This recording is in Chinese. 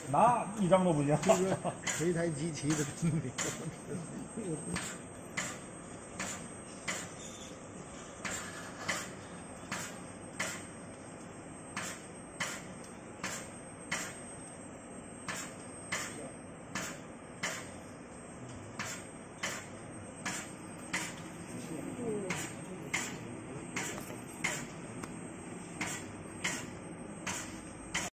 那一张都不行。 这个锤台机器的动力。